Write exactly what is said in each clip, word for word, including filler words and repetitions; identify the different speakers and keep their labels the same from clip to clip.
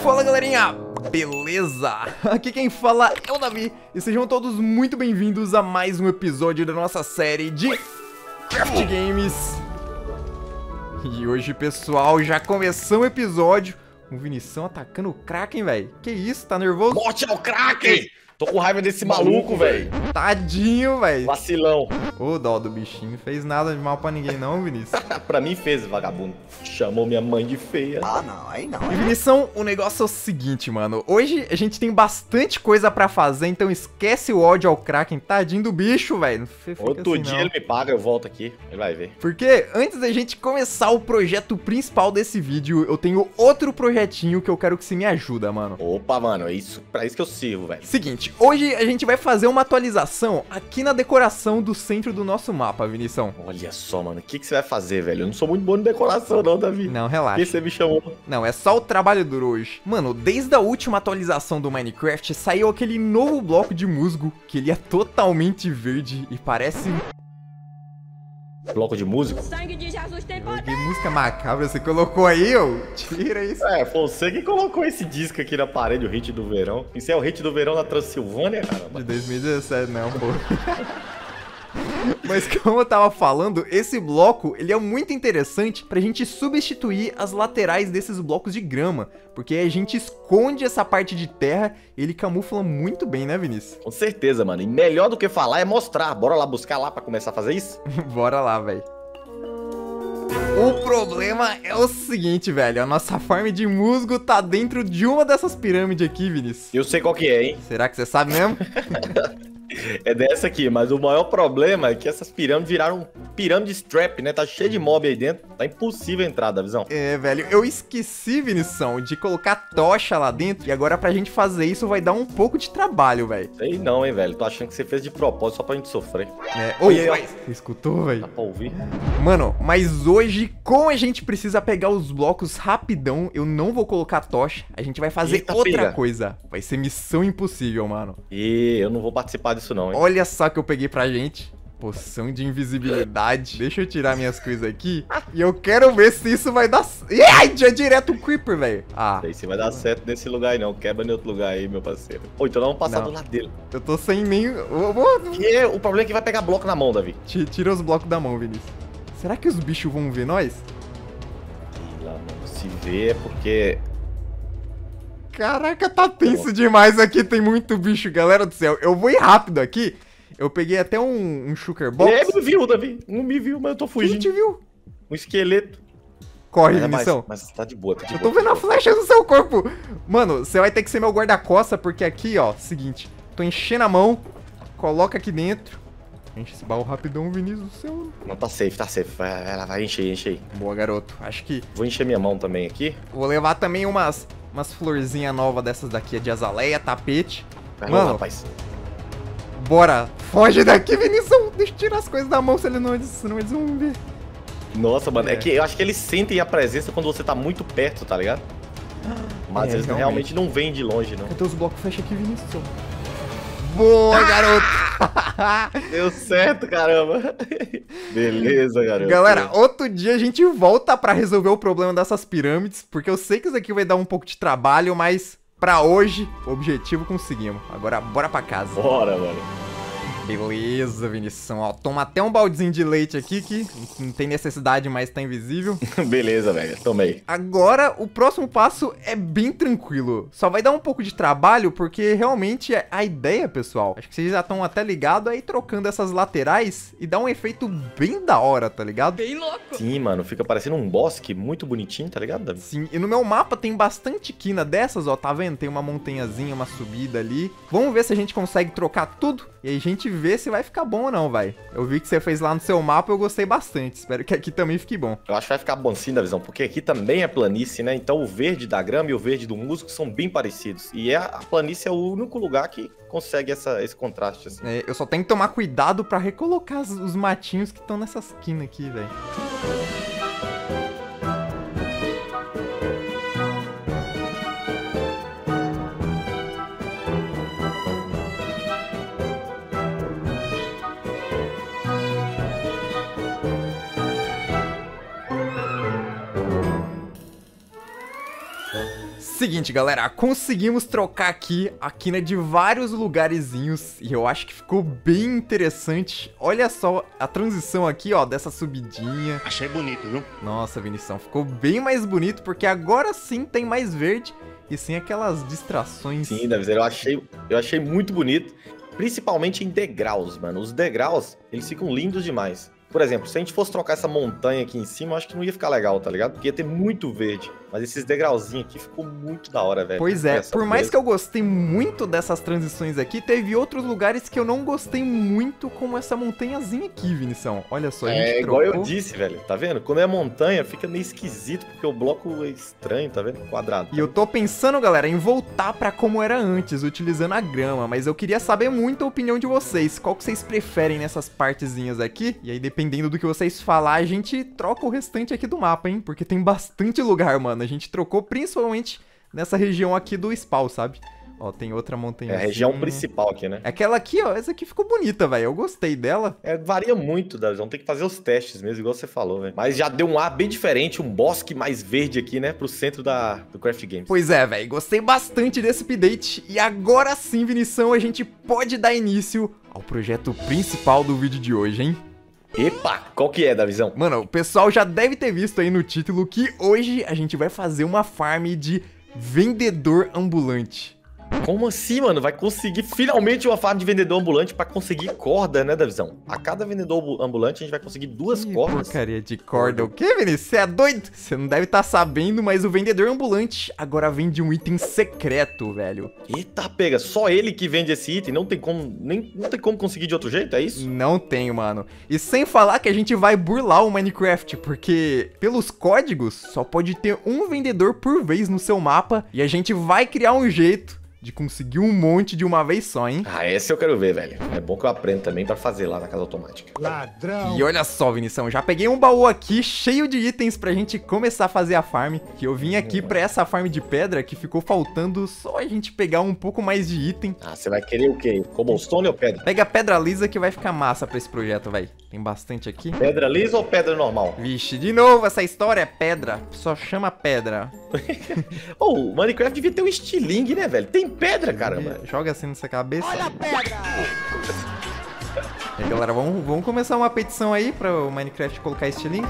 Speaker 1: Fala galerinha, beleza? Aqui quem fala é o Davi e sejam todos muito bem-vindos a mais um episódio da nossa série de Craft Games. E hoje, pessoal, já começou o episódio com o Vinição atacando o Kraken, velho. Que isso, tá nervoso?
Speaker 2: Morte ao Kraken! Tô com raiva desse maluco, velho.
Speaker 1: Tadinho, velho.
Speaker 2: Vacilão.
Speaker 1: Ô, dó do bichinho, não fez nada de mal pra ninguém não, Vinícius.
Speaker 2: Pra mim fez, vagabundo. Chamou minha mãe de feia.
Speaker 3: Ah, não, aí não.
Speaker 1: E Vinição, o negócio é o seguinte, mano. Hoje a gente tem bastante coisa pra fazer, então esquece o ódio ao Kraken. Tadinho do bicho, velho.
Speaker 2: Outro
Speaker 1: assim,
Speaker 2: dia
Speaker 1: não.
Speaker 2: ele me paga, eu volto aqui. Ele vai ver.
Speaker 1: Porque antes da gente começar o projeto principal desse vídeo, eu tenho outro projetinho que eu quero que você me ajuda, mano.
Speaker 2: Opa, mano, é isso, pra isso que eu sirvo, velho.
Speaker 1: Seguinte, hoje a gente vai fazer uma atualização aqui na decoração do centro do nosso mapa, Vinição.
Speaker 2: Olha só, mano, o que, que você vai fazer, velho? Eu não sou muito bom de decoração, não, Davi.
Speaker 1: Não,
Speaker 2: Por
Speaker 1: relaxa.
Speaker 2: que você me chamou?
Speaker 1: Não, é só o trabalho duro hoje. Mano, desde a última atualização do Minecraft, saiu aquele novo bloco de musgo, que ele é totalmente verde e parece...
Speaker 2: Bloco de músico?
Speaker 4: Sangue de Jesus tem poder.
Speaker 1: Que música macabra você colocou aí, ô? Tira isso.
Speaker 2: É, foi você que colocou esse disco aqui na parede, o hit do verão. Isso é o hit do verão na Transilvânia, caramba?
Speaker 1: De dois mil e dezessete, não, pô. Mas como eu tava falando, esse bloco, ele é muito interessante pra gente substituir as laterais desses blocos de grama, porque a gente esconde essa parte de terra e ele camufla muito bem, né, Vinícius?
Speaker 2: Com certeza, mano. E melhor do que falar é mostrar. Bora lá buscar lá pra começar a fazer isso?
Speaker 1: Bora lá, velho. O problema é o seguinte, velho, a nossa farm de musgo tá dentro de uma dessas pirâmides aqui, Vinícius.
Speaker 2: Eu sei qual que é, hein?
Speaker 1: Será que você sabe mesmo?
Speaker 2: É dessa aqui, mas o maior problema é que essas pirâmides viraram pirâmide strap, né? Tá cheio de mob aí dentro, tá impossível a entrada, visão.
Speaker 1: É, velho, eu esqueci, Vinição, de colocar tocha lá dentro e agora pra gente fazer isso vai dar um pouco de trabalho, velho.
Speaker 2: Sei não, hein, velho. Tô achando que você fez de propósito só pra gente sofrer.
Speaker 1: É, ô,
Speaker 2: Oi,
Speaker 1: mas... Você escutou, velho?
Speaker 2: Dá pra ouvir?
Speaker 1: Mano, mas hoje, como a gente precisa pegar os blocos rapidão, eu não vou colocar tocha, a gente vai fazer
Speaker 2: Eita,
Speaker 1: outra
Speaker 2: pega.
Speaker 1: coisa. Vai ser missão impossível, mano.
Speaker 2: E eu não vou participar disso não, hein.
Speaker 1: Olha só que eu peguei pra gente. Poção de invisibilidade. Deixa eu tirar minhas coisas aqui. E eu quero ver se isso vai dar... Ai, já é direto o Creeper, velho. Ah,
Speaker 2: Não sei se vai dar certo nesse lugar aí não. Quebra em outro lugar aí, meu parceiro. Ô, então vamos passar
Speaker 1: Não.
Speaker 2: do lado dele.
Speaker 1: eu tô sem nem... Eu vou-
Speaker 2: E o problema é que vai pegar bloco na mão, Davi.
Speaker 1: Ti- Tira os blocos da mão, Vinícius. Será que os bichos vão ver nós?
Speaker 2: Ih, lá, mano. Se vê é porque...
Speaker 1: Caraca, tá tenso demais aqui, tem muito bicho, galera do céu. Eu vou ir rápido aqui. Eu peguei até um, um sugar box.
Speaker 2: É, me viu, Davi. Não me viu, mas eu tô
Speaker 1: Quem
Speaker 2: fugindo.
Speaker 1: te viu?
Speaker 2: Um esqueleto.
Speaker 1: Corre,
Speaker 2: É, mas,
Speaker 1: Vinição.
Speaker 2: mas tá de boa, tá de
Speaker 1: Eu
Speaker 2: boa.
Speaker 1: tô vendo
Speaker 2: tá
Speaker 1: a
Speaker 2: de boa.
Speaker 1: flecha no seu corpo. Mano, você vai ter que ser meu guarda-costa, porque aqui, ó, seguinte. Tô enchendo a mão, coloca aqui dentro. Enche esse baú rapidão, Vinícius do céu.
Speaker 2: Não, tá safe, tá safe. Vai, vai lá, vai encher, enche aí.
Speaker 1: Boa, garoto. Acho que
Speaker 2: Vou encher minha mão também aqui.
Speaker 1: vou levar também umas, umas florzinhas novas dessas daqui, de azaleia, tapete.
Speaker 2: Vai
Speaker 1: Mano,
Speaker 2: lá, rapaz.
Speaker 1: Bora. Foge daqui, Vinícius. Deixa eu tirar as coisas da mão, se ele não, senão eles vão ver.
Speaker 2: Nossa, mano, é.
Speaker 1: É.
Speaker 2: que eu acho que eles sentem a presença quando você tá muito perto, tá ligado? Mas
Speaker 1: É,
Speaker 2: eles
Speaker 1: realmente.
Speaker 2: realmente não vêm de longe, não.
Speaker 1: Cadê os blocos? Fecha aqui, Vinícius. Boa, garoto.
Speaker 2: Deu certo, caramba. Beleza, garoto.
Speaker 1: Galera, outro dia a gente volta pra resolver o problema dessas pirâmides, porque eu sei que isso aqui vai dar um pouco de trabalho, mas pra hoje, o objetivo conseguimos. Agora, bora pra casa.
Speaker 2: Bora, mano.
Speaker 1: Beleza, Vinição. Ó, toma até um baldezinho de leite aqui, que não tem necessidade, mas tá invisível.
Speaker 2: Beleza, velho. Tomei.
Speaker 1: Agora, o próximo passo é bem tranquilo. Só vai dar um pouco de trabalho, porque realmente é a ideia, pessoal. Acho que vocês já estão até ligados aí trocando essas laterais e dá um efeito bem da hora, tá ligado?
Speaker 4: Bem louco.
Speaker 2: Sim, mano. Fica parecendo um bosque muito bonitinho, tá ligado, Davi?
Speaker 1: Sim, e no meu mapa tem bastante quina dessas, ó, tá vendo? Tem uma montanhazinha, uma subida ali. Vamos ver se a gente consegue trocar tudo e aí a gente vê se vai ficar bom ou não, vai. Eu vi que você fez lá no seu mapa, eu gostei bastante. Espero que aqui também fique bom.
Speaker 2: Eu acho que vai ficar bom sim, da visão, porque aqui também é planície, né? Então o verde da grama e o verde do musgo são bem parecidos. E é, a planície é o único lugar que consegue essa, esse contraste, assim.
Speaker 1: É, eu só tenho que tomar cuidado pra recolocar os, os matinhos que estão nessas quinas aqui, velho. Seguinte, galera, conseguimos trocar aqui a quina de vários lugarzinhos e eu acho que ficou bem interessante. Olha só a transição aqui, ó, dessa subidinha.
Speaker 3: Achei bonito, viu?
Speaker 1: Nossa, Vinição, ficou bem mais bonito porque agora sim tem mais verde e sem aquelas distrações.
Speaker 2: Sim, Davi, eu achei, eu achei muito bonito, principalmente em degraus, mano. Os degraus, eles ficam lindos demais. Por exemplo, se a gente fosse trocar essa montanha aqui em cima, eu acho que não ia ficar legal, tá ligado? Porque ia ter muito verde. Mas esses degrauzinhos aqui ficou muito da hora, velho.
Speaker 1: Pois é,
Speaker 2: Essa
Speaker 1: por mais
Speaker 2: beleza.
Speaker 1: que eu gostei muito dessas transições aqui, teve outros lugares que eu não gostei muito, como essa montanhazinha aqui, Vinição. Olha só, a gente
Speaker 2: É igual
Speaker 1: trocou.
Speaker 2: eu disse, velho. Tá vendo? Quando é montanha, fica meio esquisito, porque o bloco é estranho, tá vendo? Quadrado.
Speaker 1: E eu tô pensando, galera, em voltar pra como era antes, utilizando a grama, mas eu queria saber muito a opinião de vocês. Qual que vocês preferem nessas partezinhas aqui? E aí, dependendo do que vocês falar, a gente troca o restante aqui do mapa, hein? Porque tem bastante lugar, mano. A gente trocou principalmente nessa região aqui do spawn, sabe? Ó, tem outra montanha.
Speaker 2: É a região principal aqui, né?
Speaker 1: Aquela aqui, ó, essa aqui ficou bonita, velho. Eu gostei dela.
Speaker 2: É, varia muito, Davi. Vamos ter que fazer os testes mesmo, igual você falou, velho. Mas já deu um ar bem diferente, um bosque mais verde aqui, né? Pro centro da, do Craft Games.
Speaker 1: Pois é, velho. Gostei bastante desse update. E agora sim, Vinição, a gente pode dar início ao projeto principal do vídeo de hoje, hein?
Speaker 2: Epa, qual que é, Davizão?
Speaker 1: Mano, o pessoal já deve ter visto aí no título que hoje a gente vai fazer uma farm de vendedor ambulante.
Speaker 2: Como assim, mano? Vai conseguir finalmente uma farm de vendedor ambulante pra conseguir corda, né, Davizão? A cada vendedor ambulante a gente vai conseguir duas
Speaker 1: Que
Speaker 2: cordas.
Speaker 1: porcaria de corda. O que, Vinícius? Você é doido? Você não deve estar sabendo, mas o vendedor ambulante agora vende um item secreto, velho.
Speaker 2: Eita, pega, só ele que vende esse item, não tem como, nem, não tem como conseguir de outro jeito, é isso?
Speaker 1: Não tenho, mano. E sem falar que a gente vai burlar o Minecraft, porque pelos códigos só pode ter um vendedor por vez no seu mapa e a gente vai criar um jeito de conseguir um monte de uma vez só, hein?
Speaker 2: Ah, esse eu quero ver, velho. É bom que eu aprendo também pra fazer lá na casa automática.
Speaker 3: Ladrão.
Speaker 1: E olha só, Vinição, já peguei um baú aqui cheio de itens pra gente começar a fazer a farm. Que eu vim aqui pra essa farm de pedra que ficou faltando só a gente pegar um pouco mais de item.
Speaker 2: Ah, você vai querer o quê? Cobblestone ou pedra?
Speaker 1: Pega a pedra lisa que vai ficar massa pra esse projeto, velho. Tem bastante aqui.
Speaker 2: Pedra lisa ou pedra normal?
Speaker 1: Vixe, de novo essa história é pedra. Só chama pedra.
Speaker 2: Oh, o Minecraft devia ter um estilingue, né, velho? Tem pedra, caramba.
Speaker 1: Joga assim nessa cabeça.
Speaker 3: Olha a pedra.
Speaker 1: E aí, galera, vamos, vamos começar uma petição aí pra o Minecraft colocar estilingue.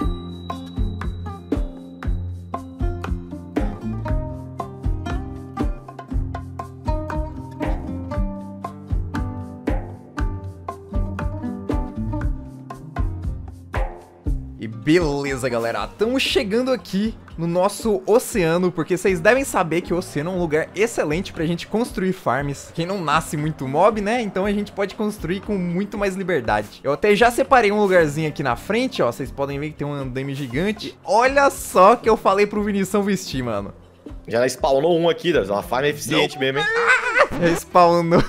Speaker 1: E beleza, galera, estamos chegando aqui no nosso oceano, porque vocês devem saber que o oceano é um lugar excelente pra gente construir farms. Quem não nasce muito mob, né? Então a gente pode construir com muito mais liberdade. Eu até já separei um lugarzinho aqui na frente, ó. Vocês podem ver que tem um andame gigante. Olha só que eu falei pro Vinição vestir, mano.
Speaker 2: Já spawnou um aqui, Davi. Uma farm eficiente mesmo, hein?
Speaker 1: Respawnou.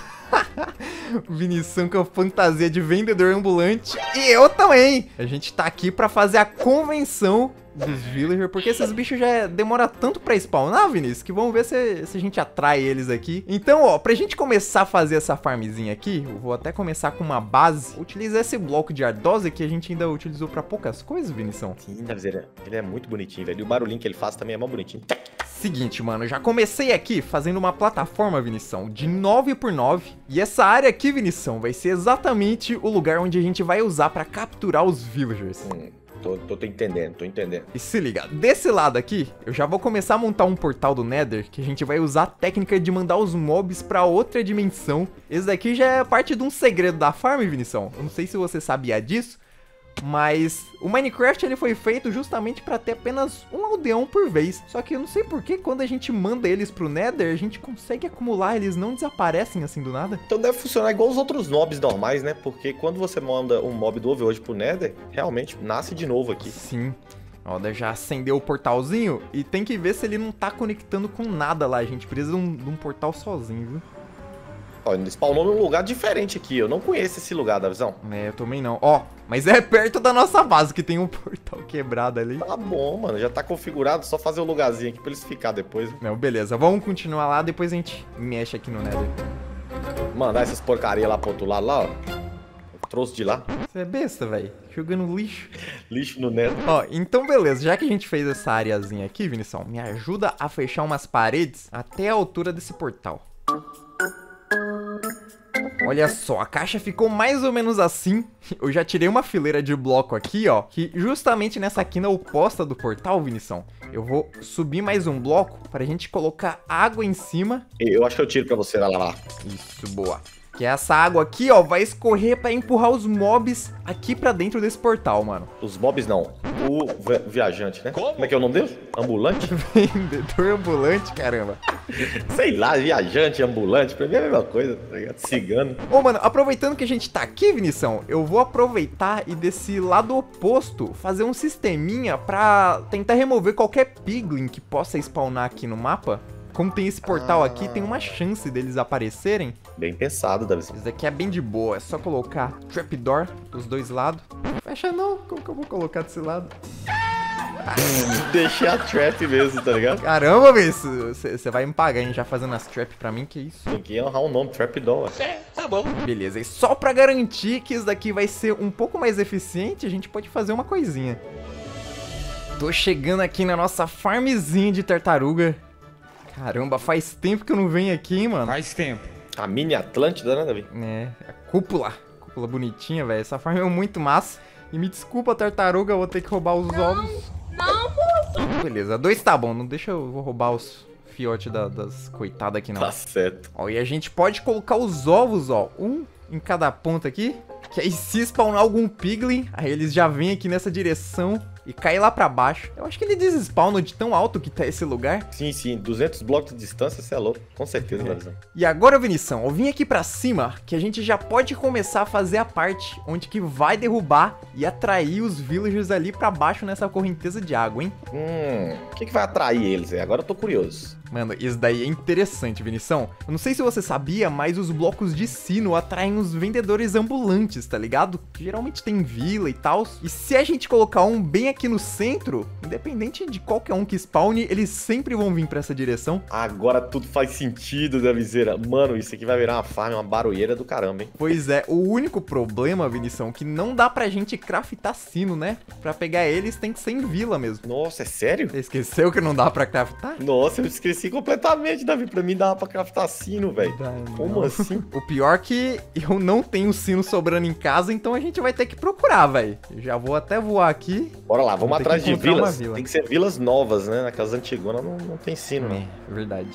Speaker 1: Vinição com a fantasia de vendedor ambulante. E eu também. A gente tá aqui pra fazer a convenção dos villagers, porque esses bichos já demora tanto pra spawnar, Vinícius, que vamos ver se, se a gente atrai eles aqui. Então, ó, pra gente começar a fazer essa farmzinha aqui, eu vou até começar com uma base. Utilizar esse bloco de ardósia que a gente ainda utilizou pra poucas coisas, Vinição.
Speaker 2: Sim, Davi, ele é- ele é muito bonitinho, velho. E o barulhinho que ele faz também é mó bonitinho.
Speaker 1: Seguinte, mano, já comecei aqui fazendo uma plataforma, Vinição, de nove por nove. E essa área aqui, Vinição, vai ser exatamente o lugar onde a gente vai usar pra capturar os villagers.
Speaker 2: Hum, tô, tô, tô entendendo, tô entendendo.
Speaker 1: E se liga, desse lado aqui, eu já vou começar a montar um portal do Nether, que a gente vai usar a técnica de mandar os mobs pra outra dimensão. Esse daqui já é parte de um segredo da farm, Vinição. Eu não sei se você sabia disso, mas o Minecraft ele foi feito justamente pra ter apenas um aldeão por vez. Só que eu não sei por que quando a gente manda eles pro Nether, a gente consegue acumular, eles não desaparecem assim do nada.
Speaker 2: Então deve funcionar igual os outros mobs normais, né? Porque quando você manda um mob do Overworld pro Nether, realmente nasce de novo aqui.
Speaker 1: Sim. Ó, daí já acendeu o portalzinho e tem que ver se ele não tá conectando com nada lá. A gente precisa de um, de um portal sozinho, viu?
Speaker 2: Ó, ele spawnou num lugar diferente aqui. Eu não conheço esse lugar, Davizão.
Speaker 1: É, eu também não. Ó, mas é perto da nossa base que tem um portal quebrado ali.
Speaker 2: Tá bom, mano. Já tá configurado. Só fazer o lugarzinho aqui pra eles ficar depois.
Speaker 1: Não, beleza. Vamos continuar lá, depois a gente mexe aqui no Nether.
Speaker 2: Mandar essas porcaria lá pro outro lado, lá, ó. Trouxe de lá.
Speaker 1: Você é besta, velho. Jogando lixo.
Speaker 2: Lixo no neto.
Speaker 1: Ó, então beleza. Já que a gente fez essa areazinha aqui, Vinição, me ajuda a fechar umas paredes até a altura desse portal. Olha só, a caixa ficou mais ou menos assim. Eu já tirei uma fileira de bloco aqui, ó, que justamente nessa quina oposta do portal, Vinição, eu vou subir mais um bloco pra gente colocar água em cima.
Speaker 2: Eu acho que eu tiro pra você, lá, lá, lá.
Speaker 1: Isso, boa. Que essa água aqui, ó, vai escorrer pra empurrar os mobs aqui pra dentro desse portal, mano.
Speaker 2: Os mobs não. O vi viajante, né? Como? Como é que é o nome dele? Ambulante?
Speaker 1: Vendedor ambulante, caramba.
Speaker 2: Sei lá, viajante, ambulante. Pra mim é a mesma coisa, tá ligado? Cigano.
Speaker 1: Ô, mano, aproveitando que a gente tá aqui, Vinição, eu vou aproveitar e desse lado oposto fazer um sisteminha pra tentar remover qualquer piglin que possa spawnar aqui no mapa. Como tem esse portal ah. aqui, tem uma chance deles aparecerem.
Speaker 2: Bem pensado, Davi.
Speaker 1: Isso daqui é bem de boa, é só colocar trapdoor dos dois lados. Fecha não, como que eu vou colocar desse lado?
Speaker 2: Deixei a trap mesmo, tá ligado?
Speaker 1: Caramba, você vai me pagar, hein, já fazendo as trap pra mim, que isso?
Speaker 2: Tem que honrar o nome, trapdoor.
Speaker 1: É, tá bom. Beleza, e só pra garantir que isso daqui vai ser um pouco mais eficiente, a gente pode fazer uma coisinha. Tô chegando aqui na nossa farmzinha de tartaruga. Caramba, faz tempo que eu não venho aqui, hein, mano?
Speaker 3: Faz tempo.
Speaker 2: A mini Atlântida, né, Davi?
Speaker 1: É, a cúpula. Cúpula bonitinha, velho. Essa farm é muito massa. E me desculpa, tartaruga, eu vou ter que roubar os não, ovos. Não, moço! Beleza, dois tá bom. Não deixa eu vou roubar os fiotes da, das coitadas aqui, não.
Speaker 2: Tá certo.
Speaker 1: Ó, e a gente pode colocar os ovos, ó. Um em cada ponta aqui. Que aí se spawnar algum piglin, aí eles já vêm aqui nessa direção e caem lá pra baixo. Eu acho que ele desespawnam de tão alto que tá esse lugar.
Speaker 2: Sim, sim. duzentos blocos de distância, você é louco. Com certeza, é.
Speaker 1: E agora, Vinição, eu vim aqui pra cima que a gente já pode começar a fazer a parte onde que vai derrubar e atrair os villagers ali pra baixo nessa correnteza de água, hein?
Speaker 2: Hum, o que que vai atrair eles aí? Agora eu tô curioso.
Speaker 1: Mano, isso daí é interessante, Vinição. Eu não sei se você sabia, mas os blocos de sino atraem os vendedores ambulantes, tá ligado? Que geralmente tem vila e tal. E se a gente colocar um bem aqui no centro, independente de qualquer um que spawne, eles sempre vão vir pra essa direção.
Speaker 2: Agora tudo faz sentido, Davizeira. Mano, isso aqui vai virar uma farm, uma barulheira do caramba, hein?
Speaker 1: Pois é, o único problema, Vinição, que não dá pra gente craftar sino, né? Pra pegar eles tem que ser em vila mesmo.
Speaker 2: Nossa, é sério?
Speaker 1: Você esqueceu que não dá pra craftar?
Speaker 2: Nossa, eu esqueci completamente, Davi. Pra mim dava pra craftar sino, velho. Como assim?
Speaker 1: O pior é que eu não tenho sino sobrando em casa, então a gente vai ter que procurar, velho. Já vou até voar aqui.
Speaker 2: Bora lá, vamos atrás de vilas.
Speaker 1: Vila.
Speaker 2: Tem que ser vilas novas, né? Naquelas antigonas não, não tem sino,
Speaker 1: é,
Speaker 2: né?
Speaker 1: É verdade.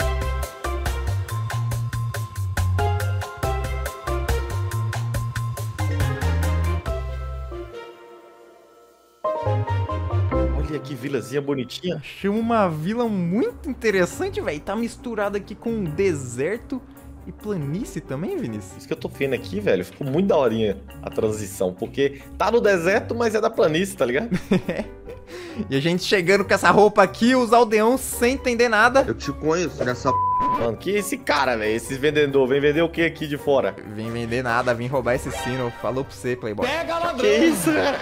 Speaker 2: Olha que vilazinha bonitinha.
Speaker 1: Achei uma vila muito interessante, velho. Tá misturada aqui com deserto e planície também, Vinícius.
Speaker 2: Isso que eu tô vendo aqui, velho. Ficou muito daorinha a transição. Porque tá no deserto, mas é da planície, tá ligado?
Speaker 1: E a gente chegando com essa roupa aqui, os aldeões sem entender nada.
Speaker 3: Eu te conheço nessa p...
Speaker 2: Mano, que esse cara, velho? Esse vendedor. Vem vender o que aqui de fora?
Speaker 1: Vem vender nada, vem roubar esse sino. Falou pra você, Playboy.
Speaker 3: Pega ladrão!
Speaker 2: Que isso, cara?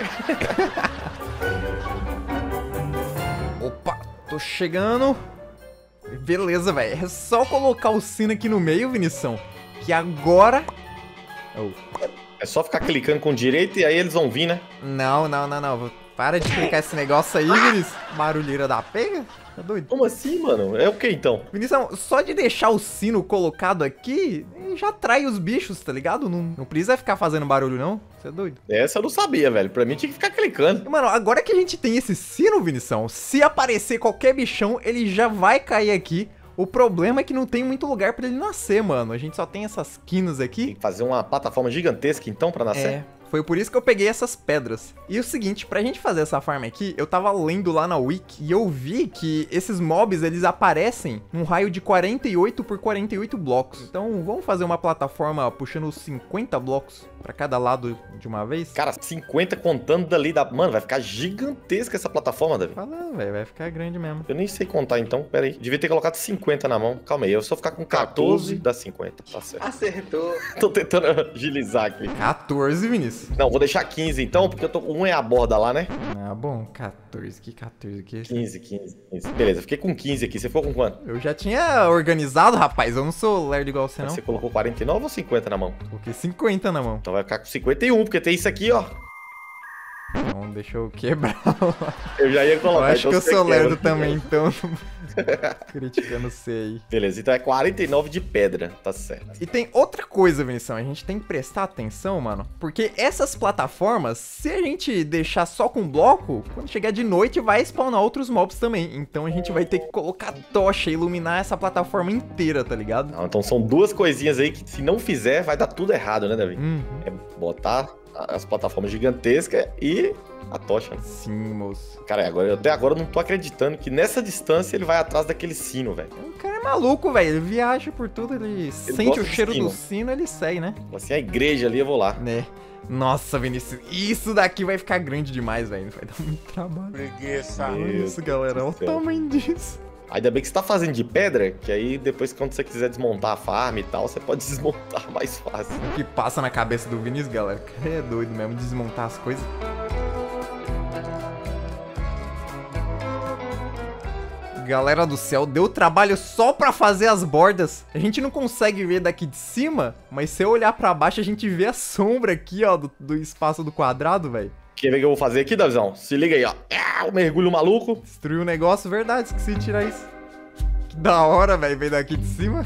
Speaker 1: Opa, tô chegando. Beleza, velho. É só colocar o sino aqui no meio, Vinição. Que agora... Oh.
Speaker 2: É só ficar clicando com direito e aí eles vão vir, né?
Speaker 1: Não, não, não, não. Para de clicar esse negócio aí, Vinícius. Barulheira da pega. Tá doido?
Speaker 2: Como assim, mano? É o que então?
Speaker 1: Vinícius, só de deixar o sino colocado aqui, já atrai os bichos, tá ligado? Não, não precisa ficar fazendo barulho, não. Você é doido?
Speaker 2: Essa eu não sabia, velho. Pra mim tinha que ficar clicando.
Speaker 1: Mano, agora que a gente tem esse sino, Vinição, se aparecer qualquer bichão, ele já vai cair aqui. O problema é que não tem muito lugar pra ele nascer, mano. A gente só tem essas quinas aqui.
Speaker 2: Tem que fazer uma plataforma gigantesca, então, pra nascer?
Speaker 1: É. Foi por isso que eu peguei essas pedras. E o seguinte, pra gente fazer essa farm aqui, eu tava lendo lá na wiki e eu vi que esses mobs, eles aparecem num raio de quarenta e oito por quarenta e oito blocos. Então, vamos fazer uma plataforma puxando cinquenta blocos pra cada lado de uma vez?
Speaker 2: Cara, cinquenta contando dali da... Mano, vai ficar gigantesca essa plataforma, Davi.
Speaker 1: Fala, velho, vai ficar grande mesmo.
Speaker 2: Eu nem sei contar, então. Pera aí. Devia ter colocado cinquenta na mão. Calma aí, eu só ficar com quatorze, dá cinquenta. Tá certo.
Speaker 3: Acertou.
Speaker 2: Tô tentando agilizar aqui.
Speaker 1: quatorze, Vinícius. isso?
Speaker 2: Não, vou deixar quinze então, porque eu tô com um é a borda lá, né?
Speaker 1: Ah, bom, quatorze, que quatorze que é esse?
Speaker 2: quinze, quinze, quinze. Beleza, fiquei com quinze aqui. Você ficou com quanto?
Speaker 1: Eu já tinha organizado, rapaz, eu não sou lerdo igual você, não.
Speaker 2: Você colocou quarenta e nove ou cinquenta na mão?
Speaker 1: Coloquei cinquenta na mão.
Speaker 2: Então vai ficar com cinquenta e um, porque tem isso aqui, ó.
Speaker 1: Então deixa eu quebrar.
Speaker 2: Eu já ia colocar.
Speaker 1: Eu acho
Speaker 2: então
Speaker 1: que eu
Speaker 2: você
Speaker 1: sou
Speaker 2: quebra.
Speaker 1: lerdo também, então... Criticando você aí.
Speaker 2: Beleza, então é quarenta e nove de pedra, tá certo.
Speaker 1: E tem outra coisa, Vinição, a gente tem que prestar atenção, mano, porque essas plataformas, se a gente deixar só com bloco, quando chegar de noite vai spawnar outros mobs também. Então a gente vai ter que colocar tocha e iluminar essa plataforma inteira, tá ligado?
Speaker 2: Não, então são duas coisinhas aí que se não fizer vai dar tudo errado, né, Davi?
Speaker 1: Uhum.
Speaker 2: É botar as plataformas gigantescas e a tocha. Né?
Speaker 1: Sim, moço.
Speaker 2: Cara, agora, eu até agora eu não tô acreditando que nessa distância ele vai atrás daquele sino, velho.
Speaker 1: O cara é maluco, velho, ele viaja por tudo, ele, sente
Speaker 2: gosta
Speaker 1: o
Speaker 2: de
Speaker 1: cheiro
Speaker 2: sino.
Speaker 1: do sino, ele segue, né?
Speaker 2: Assim, a igreja ali, eu vou lá.
Speaker 1: Né? Nossa, Vinícius, isso daqui vai ficar grande demais, velho. Vai dar muito trabalho.
Speaker 3: Preguiça.
Speaker 1: Olha
Speaker 2: Meu
Speaker 1: isso, galera. Olha o
Speaker 2: Deus do céu.
Speaker 1: tamanho disso.
Speaker 2: Ainda bem que você tá fazendo de pedra, que aí depois quando você quiser desmontar a farm e tal, você pode desmontar mais fácil.
Speaker 1: O que passa na cabeça do Vinícius, galera? O cara é doido mesmo, desmontar as coisas. Galera do céu, deu trabalho só pra fazer as bordas. A gente não consegue ver daqui de cima, mas se eu olhar pra baixo, a gente vê a sombra aqui, ó, do, do espaço do quadrado, velho.
Speaker 2: Quer ver o que eu vou fazer aqui, Davizão? Se liga aí, ó. Ah, o mergulho maluco.
Speaker 1: Destruiu o negócio, verdade, esqueci de tirar isso. Que da hora, velho, veio daqui de cima.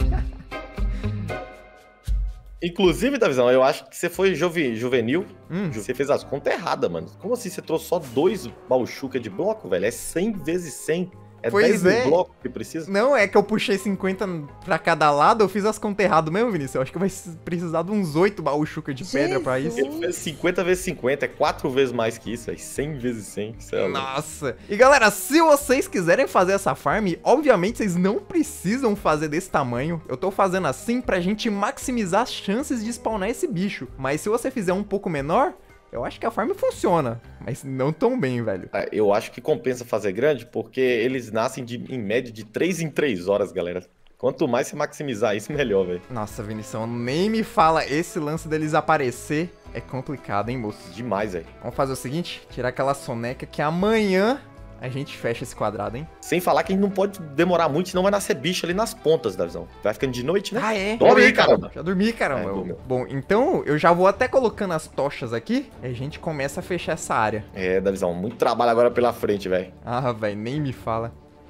Speaker 2: Inclusive, Davizão, eu acho que você foi juve- juvenil.
Speaker 1: Hum.
Speaker 2: Você fez as contas erradas, mano. Como assim você trouxe só dois baúchuca de bloco, velho? É cem vezes cem. É
Speaker 1: Pois
Speaker 2: dez
Speaker 1: é.
Speaker 2: mil blocos que precisa.
Speaker 1: Não, é que eu puxei cinquenta pra cada lado, eu fiz as contas errado mesmo, Vinícius. Eu acho que vai precisar de uns oito baús chuca de pedra pra isso.
Speaker 2: Ele fez cinquenta vezes cinquenta, é quatro vezes mais que isso, é cem vezes cem. Isso é louco.
Speaker 1: Nossa. E galera, se vocês quiserem fazer essa farm, obviamente vocês não precisam fazer desse tamanho. Eu tô fazendo assim pra gente maximizar as chances de spawnar esse bicho. Mas se você fizer um pouco menor, eu acho que a farm funciona, mas não tão bem, velho.
Speaker 2: É, Eu acho que compensa fazer grande, porque eles nascem de, em média de três em três horas, galera. Quanto mais você maximizar isso, melhor, velho.
Speaker 1: Nossa, Vinição, nem me fala, esse lance deles aparecer é complicado, hein, moço?
Speaker 2: Demais, velho.
Speaker 1: Vamos fazer o seguinte, tirar aquela soneca que amanhã a gente fecha esse quadrado, hein?
Speaker 2: Sem falar que a gente não pode demorar muito, senão vai nascer bicho ali nas pontas da visão. Vai ficando de noite, né?
Speaker 1: Ah, é?
Speaker 2: Dorme aí, caramba.
Speaker 1: Já dormi, caramba.
Speaker 2: É, dormiu.
Speaker 1: Bom, então eu já vou até colocando as tochas aqui e a gente começa a fechar essa área.
Speaker 2: É, da visão. Muito trabalho agora pela frente, velho.
Speaker 1: Ah, velho, nem me fala.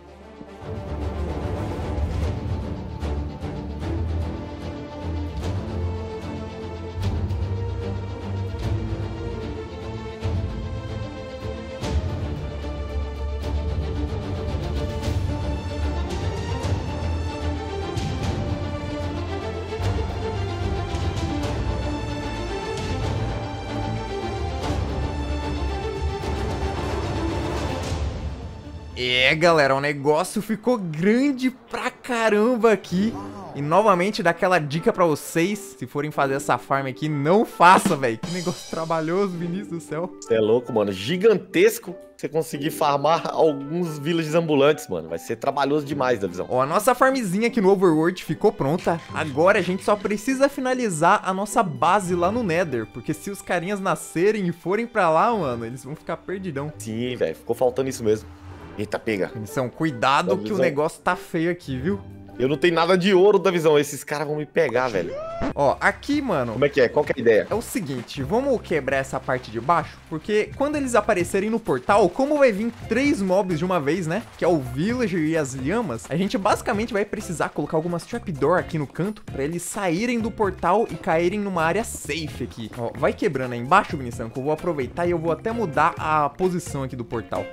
Speaker 1: É, galera, o negócio ficou grande pra caramba aqui. E novamente, dá aquela dica pra vocês, se forem fazer essa farm aqui, não faça, velho. Que negócio trabalhoso, Vinícius do céu.
Speaker 2: Você é louco, mano. Gigantesco. Você conseguir farmar alguns villages ambulantes, mano. Vai ser trabalhoso demais, da visão.
Speaker 1: Ó, a nossa farmzinha aqui no Overworld ficou pronta. Agora a gente só precisa finalizar a nossa base lá no Nether. Porque se os carinhas nascerem e forem pra lá, mano, eles vão ficar perdidão.
Speaker 2: Sim, velho. Ficou faltando isso mesmo. Eita, pega.
Speaker 1: Missão, cuidado
Speaker 2: Da
Speaker 1: que o
Speaker 2: visão.
Speaker 1: negócio tá feio aqui, viu?
Speaker 2: Eu não tenho nada de ouro da visão. Esses caras vão me pegar, velho.
Speaker 1: Ó, aqui, mano,
Speaker 2: Como é que é? Qual que é a ideia?
Speaker 1: é o seguinte, vamos quebrar essa parte de baixo, porque quando eles aparecerem no portal, como vai vir três mobs de uma vez, né, que é o Villager e as Lhamas, a gente basicamente vai precisar colocar algumas trapdoor aqui no canto, pra eles saírem do portal e caírem numa área safe aqui. Ó, vai quebrando aí embaixo, Vinição, que eu vou aproveitar e eu vou até mudar a posição aqui do portal.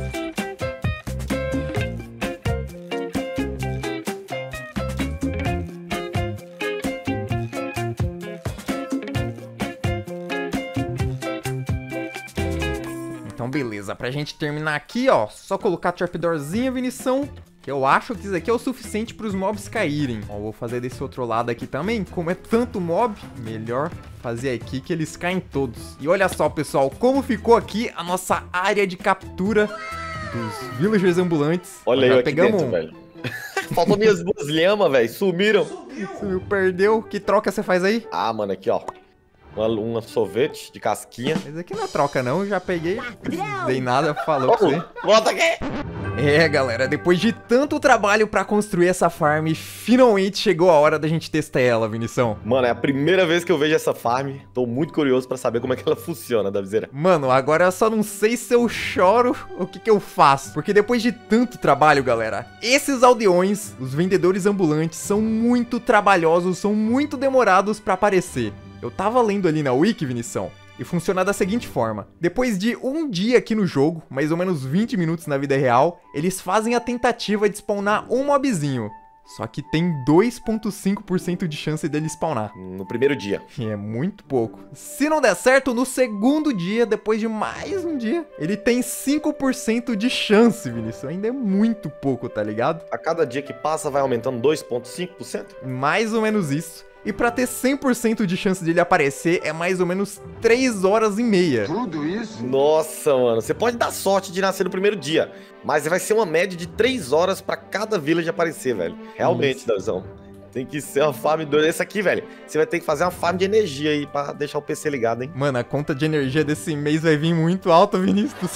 Speaker 1: Então beleza, pra gente terminar aqui, ó, só colocar a trapdoorzinha, Vinição, que eu acho que isso aqui é o suficiente pros mobs caírem. Ó, vou fazer desse outro lado aqui também, como é tanto mob, melhor fazer aqui que eles caem todos. E olha só, pessoal, como ficou aqui a nossa área de captura dos villagers ambulantes.
Speaker 2: Olha
Speaker 1: Ó,
Speaker 2: eu
Speaker 1: já
Speaker 2: aqui
Speaker 1: pegamos
Speaker 2: dentro,
Speaker 1: um.
Speaker 2: velho. Faltou minhas duas lhamas, velho. Sumiram.
Speaker 1: Sumiu, perdeu. Que troca você faz aí?
Speaker 2: Ah, mano, aqui, ó. Uma, uma sorvete de casquinha.
Speaker 1: Mas aqui não é troca não, eu já peguei, dei nada, falou pra você.
Speaker 2: Volta aqui!
Speaker 1: É, galera, depois de tanto trabalho pra construir essa farm, finalmente chegou a hora da gente testar ela, Vinição.
Speaker 2: Mano, é a primeira vez que eu vejo essa farm. Tô muito curioso pra saber como é que ela funciona, Davizeira.
Speaker 1: Mano, agora eu só não sei se eu choro ou o que que eu faço. Porque depois de tanto trabalho, galera, esses aldeões, os vendedores ambulantes, são muito trabalhosos, são muito demorados pra aparecer. Eu tava lendo ali na Wiki, Vinição, e funciona da seguinte forma. Depois de um dia aqui no jogo, mais ou menos vinte minutos na vida real, eles fazem a tentativa de spawnar um mobzinho. Só que tem dois vírgula cinco por cento de chance dele spawnar.
Speaker 2: No primeiro dia.
Speaker 1: E é muito pouco. Se não der certo, no segundo dia, depois de mais um dia, ele tem cinco por cento de chance, Vinícius. Ainda é muito pouco, tá ligado?
Speaker 2: A cada dia que passa vai aumentando dois vírgula cinco por cento?
Speaker 1: Mais ou menos isso. E pra ter cem por cento de chance dele aparecer, é mais ou menos três horas e meia.
Speaker 2: Tudo isso? Nossa, mano. Você pode dar sorte de nascer no primeiro dia, mas vai ser uma média de três horas pra cada village aparecer, velho. Realmente, Davizão. Tem que ser uma farm doida. Esse aqui, velho, você vai ter que fazer uma farm de energia aí pra deixar o P C ligado, hein?
Speaker 1: Mano, a conta de energia desse mês vai vir muito alta, Vinícius.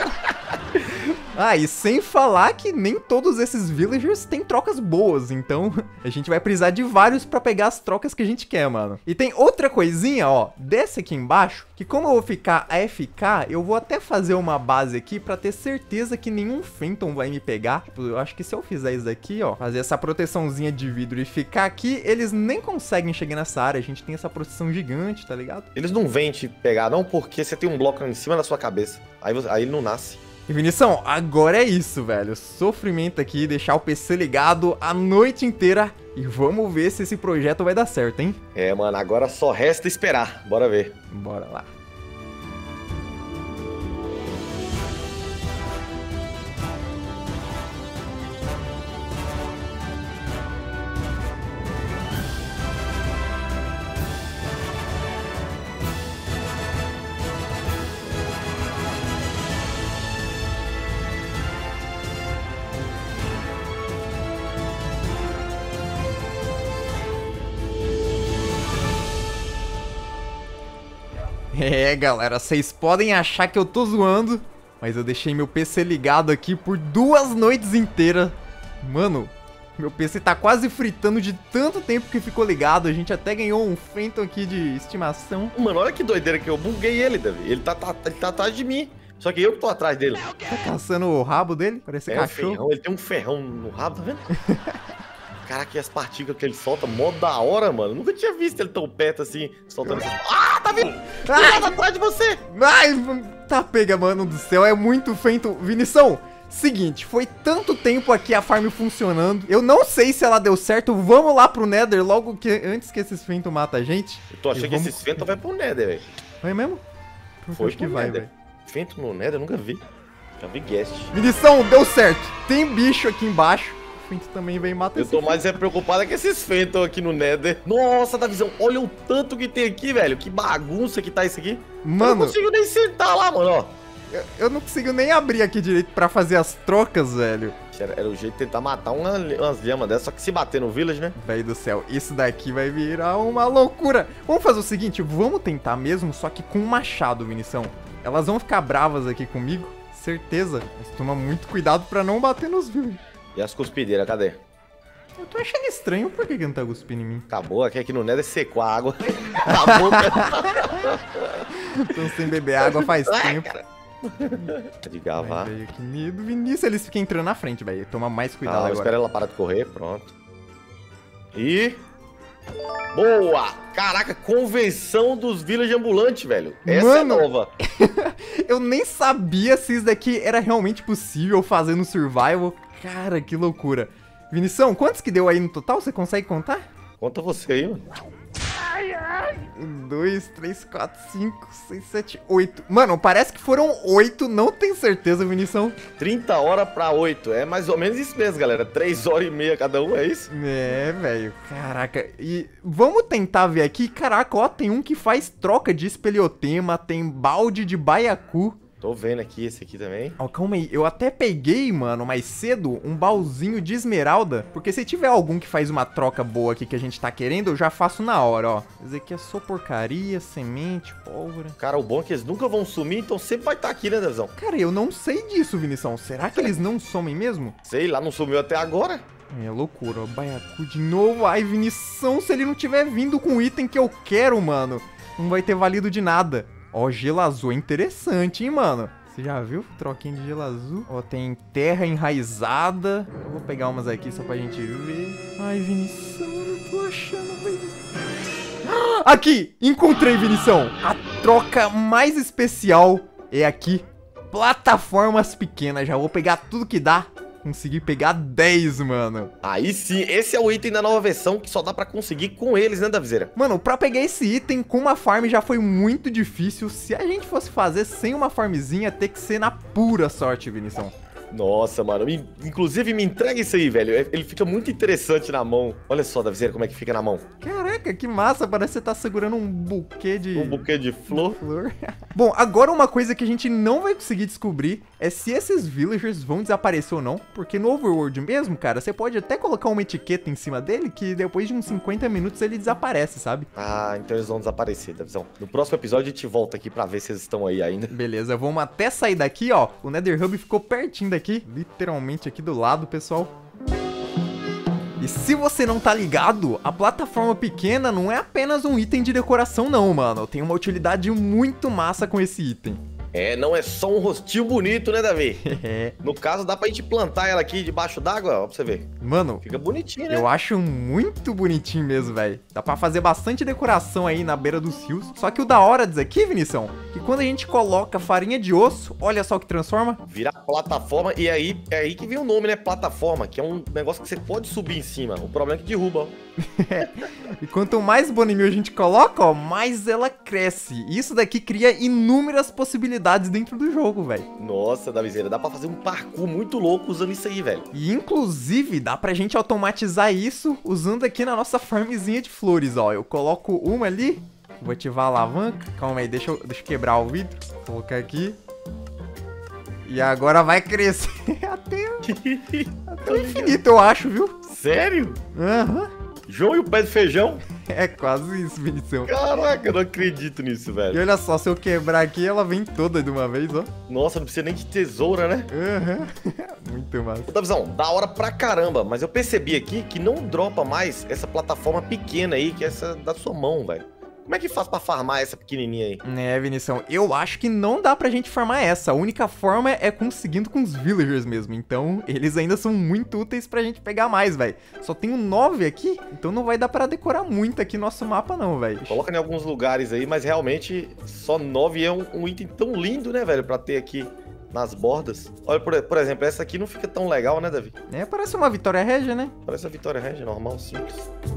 Speaker 1: Ah, e sem falar que nem todos esses villagers têm trocas boas, então a gente vai precisar de vários pra pegar as trocas que a gente quer, mano. E tem outra coisinha, ó, desce aqui embaixo, que como eu vou ficar A F K, eu vou até fazer uma base aqui pra ter certeza que nenhum Phantom vai me pegar. Tipo, eu acho que se eu fizer isso aqui, ó, fazer essa proteçãozinha de vidro e ficar aqui, eles nem conseguem chegar nessa área, a gente tem essa proteção gigante, tá ligado?
Speaker 2: Eles não vêm te pegar não, porque você tem um bloco em cima da sua cabeça, aí, você, aí ele não nasce.
Speaker 1: E Vinição, agora é isso, velho. Sofrimento aqui, deixar o P C ligado a noite inteira. E vamos ver se esse projeto vai dar certo, hein?
Speaker 2: É, mano, agora só resta esperar. Bora ver.
Speaker 1: Bora lá. É, galera, vocês podem achar que eu tô zoando, mas eu deixei meu P C ligado aqui por duas noites inteiras. Mano, meu P C tá quase fritando de tanto tempo que ficou ligado. A gente até ganhou um Phantom aqui de estimação.
Speaker 2: Mano, olha que doideira que eu buguei ele, Davi. Ele tá, tá, ele tá atrás de mim. Só que eu que tô atrás dele.
Speaker 1: Tá caçando o rabo dele? Parece
Speaker 2: é
Speaker 1: cachorro.
Speaker 2: Um ferrão, ele tem um ferrão no rabo, tá vendo? Caraca, e as partículas que ele solta, mó da hora, mano. Nunca tinha visto ele tão perto assim, soltando essas... Ah, tá vindo! Ah, tá atrás de você!
Speaker 1: Ai, tá pega, mano do céu. É muito Phantom. Vinição, seguinte, foi tanto tempo aqui a farm funcionando. Eu não sei se ela deu certo. Vamos lá pro Nether logo que antes que esses Phantom matem a gente.
Speaker 2: Eu tô achando que vamos... esses Phantom vai pro Nether, velho.
Speaker 1: Vai mesmo?
Speaker 2: Foi acho que vai, velho. Phantom no Nether eu nunca vi. Já vi guest.
Speaker 1: Vinição, deu certo. Tem bicho aqui embaixo. Também vem matar.
Speaker 2: Eu tô mais é preocupado com esses Phantom aqui no Nether. Nossa, Davizão, olha o tanto que tem aqui, velho. Que bagunça que tá isso aqui.
Speaker 1: Mano,
Speaker 2: eu não consigo nem sentar lá, mano, ó.
Speaker 1: Eu, eu não consigo nem abrir aqui direito pra fazer as trocas, velho.
Speaker 2: Era, era o jeito de tentar matar uma, umas lhamas dessas, só que se bater no village, né?
Speaker 1: Velho do céu, isso daqui vai virar uma loucura. Vamos fazer o seguinte, vamos tentar mesmo, só que com um machado, Vinição. Elas vão ficar bravas aqui comigo, certeza. Mas toma muito cuidado pra não bater nos village.
Speaker 2: E as cuspideiras, cadê?
Speaker 1: Eu tô achando estranho, por que que não tá cuspindo em mim?
Speaker 2: Acabou, aqui, aqui no Nether secou a água. Acabou.
Speaker 1: Tô sem beber água faz tempo.
Speaker 2: De gavar.
Speaker 1: Ai, véio, que medo, Vinícius. Eles ficam entrando na frente, velho. Toma mais cuidado
Speaker 2: ah,
Speaker 1: agora.
Speaker 2: Espera ela parar de correr, pronto. E... Boa! Caraca, convenção dos village ambulantes, velho. Essa
Speaker 1: Mano,
Speaker 2: é nova.
Speaker 1: Eu nem sabia se isso daqui era realmente possível fazer no survival. Cara, que loucura. Vinição, quantos que deu aí no total? Você consegue contar?
Speaker 2: Conta você aí, mano.
Speaker 1: Um, dois, três, quatro, cinco, seis, sete, oito. Mano, parece que foram oito, não tenho certeza, Vinição.
Speaker 2: trinta horas pra oito. É mais ou menos isso mesmo, galera. três horas e meia cada um, é isso?
Speaker 1: É, velho. Caraca. E vamos tentar ver aqui. Caraca, ó, tem um que faz troca de espeleotema, tem balde de baiacu.
Speaker 2: Tô vendo aqui esse aqui também.
Speaker 1: Ó, calma aí. Eu até peguei, mano, mais cedo, um baúzinho de esmeralda. Porque se tiver algum que faz uma troca boa aqui que a gente tá querendo, eu já faço na hora, ó. Esse aqui é só porcaria, semente, pólvora.
Speaker 2: Cara, o bom é que eles nunca vão sumir, então sempre vai estar aqui, né, Devzão?
Speaker 1: Cara, eu não sei disso, Vinição. Será que eles não somem mesmo?
Speaker 2: Sei lá, não sumiu até agora.
Speaker 1: É loucura, ó. Baiacu de novo. Ai, Vinição, se ele não tiver vindo com o item que eu quero, mano, não vai ter valido de nada. Ó, gelo azul é interessante, hein, mano? Você já viu? Troquinho de gelo azul. Ó, tem terra enraizada. Eu vou pegar umas aqui só pra gente ver. Ai, Vinição, eu não tô achando, velho. Aqui! Encontrei, Vinição! A troca mais especial é aqui. Plataformas pequenas. Já vou pegar tudo que dá. Consegui pegar dez, mano.
Speaker 2: Aí sim, esse é o item da nova versão que só dá pra conseguir com eles, né, Davizeira?
Speaker 1: Mano, pra pegar esse item com uma farm já foi muito difícil. Se a gente fosse fazer sem uma farmzinha, ter que ser na pura sorte, Vinição.
Speaker 2: Nossa, mano, me, inclusive me entrega isso aí, velho. Ele fica muito interessante na mão. Olha só, Davizeira, como é que fica na mão.
Speaker 1: Caraca, que massa, parece que você tá segurando um buquê de...
Speaker 2: Um buquê de flor.
Speaker 1: flor. Bom, agora uma coisa que a gente não vai conseguir descobrir é se esses villagers vão desaparecer ou não. Porque no Overworld mesmo, cara, você pode até colocar uma etiqueta em cima dele que depois de uns cinquenta minutos ele desaparece, sabe?
Speaker 2: Ah, então eles vão desaparecer, Davizão. No próximo episódio a gente volta aqui pra ver se eles estão aí ainda.
Speaker 1: Beleza, vamos até sair daqui, ó. O Nether Hub ficou pertinho daqui. Aqui, literalmente aqui do lado, pessoal. E se você não tá ligado, a plataforma pequena não é apenas um item de decoração não, mano. Tem uma utilidade muito massa com esse item.
Speaker 2: É, não é só um rostinho bonito, né, Davi?
Speaker 1: É.
Speaker 2: No caso, dá pra gente plantar ela aqui debaixo d'água, ó, pra você ver.
Speaker 1: Mano,
Speaker 2: fica bonitinho, né?
Speaker 1: Eu acho muito bonitinho mesmo, velho. Dá pra fazer bastante decoração aí na beira dos rios. Só que o da hora disso aqui, Vinição, que quando a gente coloca farinha de osso, olha só o que transforma.
Speaker 2: Vira plataforma, e aí é aí que vem o nome, né? Plataforma, que é um negócio que você pode subir em cima. O problema é que derruba, ó.
Speaker 1: E quanto mais Bonimil a gente coloca, ó, mais ela cresce. Isso daqui cria inúmeras possibilidades dentro do jogo, velho.
Speaker 2: Nossa, Davizeira, dá pra fazer um parkour muito louco usando isso aí, velho.
Speaker 1: E inclusive dá pra gente automatizar isso usando aqui na nossa farmzinha de flores, ó. Eu coloco uma ali, vou ativar a alavanca. Calma aí, deixa eu, deixa eu quebrar o vidro. Vou colocar aqui. E agora vai crescer até, até o infinito, eu acho, viu?
Speaker 2: Sério?
Speaker 1: Aham. Uhum.
Speaker 2: João e o pé de feijão?
Speaker 1: É quase isso, Vinição.
Speaker 2: Caraca, eu não acredito nisso, velho.
Speaker 1: E olha só, se eu quebrar aqui, ela vem toda de uma vez, ó.
Speaker 2: Nossa, não precisa nem de tesoura, né?
Speaker 1: Aham. Uhum. Muito massa.
Speaker 2: Ô, Davizão, da hora pra caramba, mas eu percebi aqui que não dropa mais essa plataforma pequena aí, que é essa da sua mão, velho. Como é que faz pra farmar essa pequenininha aí?
Speaker 1: É, Vinição, eu acho que não dá pra gente farmar essa. A única forma é conseguindo com os villagers mesmo. Então, eles ainda são muito úteis pra gente pegar mais, velho. Só tenho nove aqui, então não vai dar pra decorar muito aqui nosso mapa não, velho.
Speaker 2: Coloca em alguns lugares aí, mas realmente só nove é um, um item tão lindo, né, velho, pra ter aqui nas bordas. Olha, por, por exemplo, essa aqui não fica tão legal, né, Davi?
Speaker 1: É, parece uma Vitória Regia, né?
Speaker 2: Parece a Vitória Regia, normal, simples.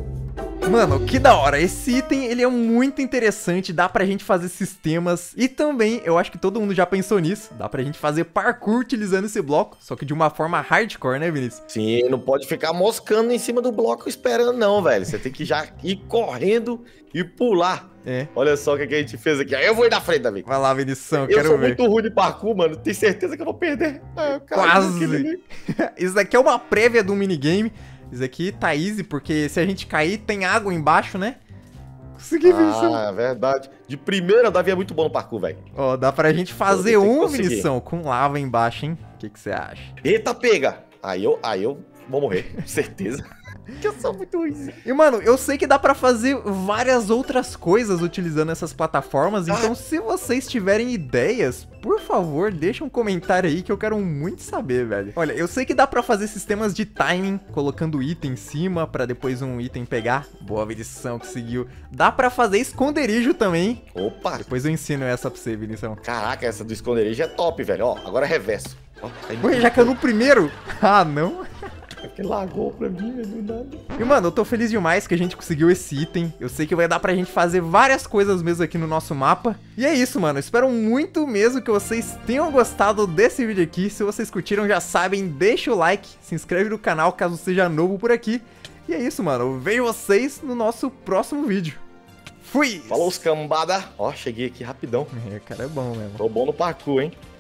Speaker 1: Mano, que da hora. Esse item, ele é muito interessante, dá pra gente fazer sistemas e também, eu acho que todo mundo já pensou nisso, dá pra gente fazer parkour utilizando esse bloco, só que de uma forma hardcore, né, Vinícius?
Speaker 2: Sim, não pode ficar moscando em cima do bloco esperando não, velho. Você tem que já ir correndo e pular.
Speaker 1: É.
Speaker 2: Olha só o que a gente fez aqui. Aí eu vou ir na frente, Davi.
Speaker 1: Vai lá, Vinição,
Speaker 2: eu
Speaker 1: quero ver.
Speaker 2: Eu sou muito ruim de parkour, mano. Tenho certeza que eu vou perder. Ah,
Speaker 1: quase. Isso daqui é uma prévia do minigame. Isso aqui tá easy, porque se a gente cair, tem água embaixo, né? Consegui, Vinição.
Speaker 2: Ah, verdade. De primeira, o Davi é muito bom no parkour, velho.
Speaker 1: Ó, dá pra gente fazer um, Vinição, com lava embaixo, hein? O que que você acha?
Speaker 2: Eita, pega! Aí eu, aí eu vou morrer, com certeza. Que eu sou muito ruim.
Speaker 1: E, mano, eu sei que dá pra fazer várias outras coisas utilizando essas plataformas, então ah. se vocês tiverem ideias, por favor, deixa um comentário aí que eu quero muito saber, velho. Olha, eu sei que dá pra fazer sistemas de timing, colocando item em cima pra depois um item pegar. Boa, Vinição, conseguiu. Dá pra fazer esconderijo também.
Speaker 2: Opa!
Speaker 1: Depois eu ensino essa pra você, Vinição.
Speaker 2: Caraca, essa do esconderijo é top, velho. Ó, agora é reverso. Ó,
Speaker 1: Ué, já caiu no primeiro? Ah, não?
Speaker 2: Que lagou pra mim, do nada.
Speaker 1: E, mano, eu tô feliz demais que a gente conseguiu esse item. Eu sei que vai dar pra gente fazer várias coisas mesmo aqui no nosso mapa. E é isso, mano. Eu espero muito mesmo que vocês tenham gostado desse vídeo aqui. Se vocês curtiram, já sabem, deixa o like, se inscreve no canal caso seja novo por aqui. E é isso, mano. Eu vejo vocês no nosso próximo vídeo. Fui!
Speaker 2: Falou, os cambada. Ó, cheguei aqui rapidão.
Speaker 1: É, cara, é bom mesmo.
Speaker 2: Tô bom no parkour, hein?